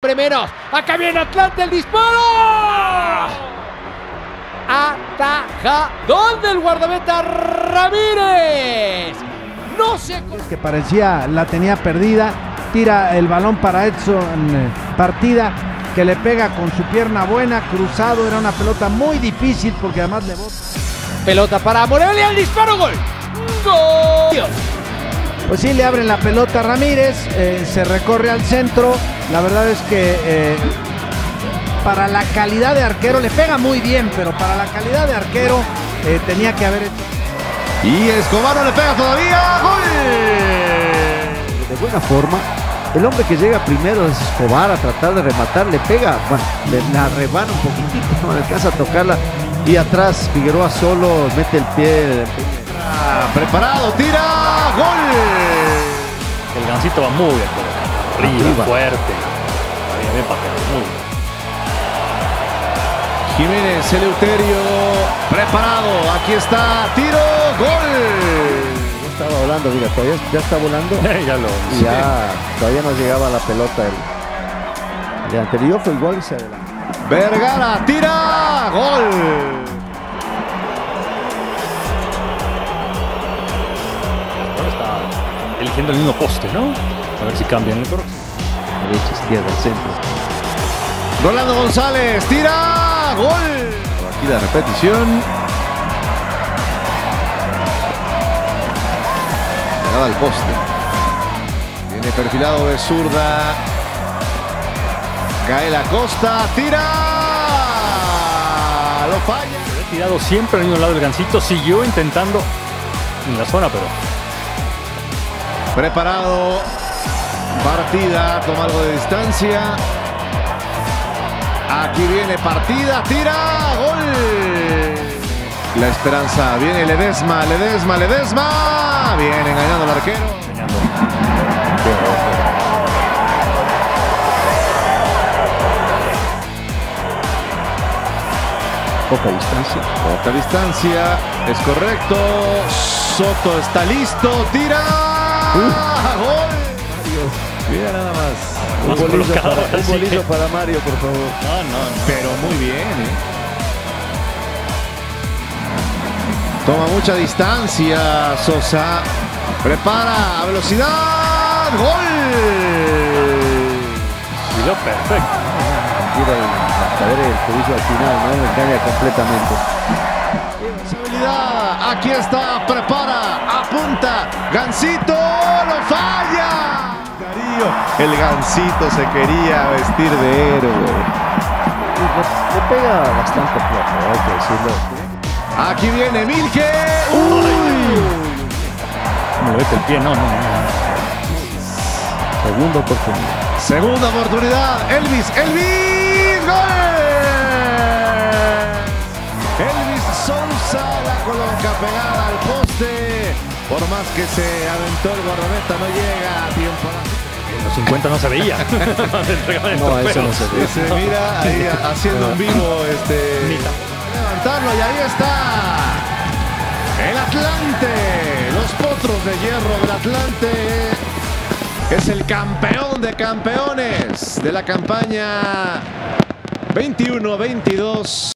hombre menos. Acá viene Atlante, el disparo. Atajadón del guardameta Ramírez. No sé cómo... Es que parecía la tenía perdida. Tira el balón para Edson Partida, que le pega con su pierna buena, cruzado. Era una pelota muy difícil porque además le bota. Pelota para Morelia, el disparo, gol. ¡Gol! Pues sí, le abren la pelota a Ramírez, se recorre al centro. La verdad es que para la calidad de arquero le pega muy bien, pero para la calidad de arquero tenía que haber hecho. Y Escobar no le pega todavía. ¡Gol! De buena forma. El hombre que llega primero es Escobar a tratar de rematar, le pega, bueno, la rebana un poquitito, no le alcanza a tocarla. Y atrás Figueroa solo mete el pie. Preparado, tira, gol. El Gansito va muy bien, arriba, fuerte. Bien pateado, muy bien. Jiménez, Eleuterio, preparado, aquí está, tiro, gol. Estaba volando, mira, todavía ya está volando. Y ya todavía no llegaba la pelota. El anterior fue igual y se adelantó. Vergara, tira, gol. Está eligiendo el mismo poste, ¿no? A ver si cambian el próximo. Derecha, izquierda, centro. Rolando González, tira, gol. Aquí la repetición. Pegada al poste. Viene perfilado de zurda. Cae la Costa, tira. Lo falla. Se ha tirado siempre al mismo lado del Gansito. Siguió intentando en la zona, pero... Preparado. Partida, toma algo de distancia. Aquí viene Partida, tira, gol. La esperanza, viene Ledesma. Viene engañando al arquero. Poca distancia. Es correcto. Soto está listo, tira. Gol. Mira nada más. Un bolillo para Mario, por favor. No. Pero muy bien. Toma mucha distancia Sosa. Prepara a velocidad. Gol. Y lo perfecto. Tira el juicio al final, ¿no? Le engaña completamente. Habilidad. Aquí está. Prepara. Apunta. Gansito. Lo falla. El Gansito se quería vestir de héroe. Le pega bastante flojo, hay que decirlo. Aquí viene Milke. Me le vete el pie, no. Segunda oportunidad. Elvis. ¡Gol! Elvis Sousa la coloca pegada al poste. Por más que se aventó el guardameta, no llega a tiempo. En los 50 no se veía. No, eso no se ve. Se mira ahí haciendo un vivo levantarlo y ahí está. El Atlante. Los potros de hierro del Atlante. Es el campeón de campeones de la campaña 21-22.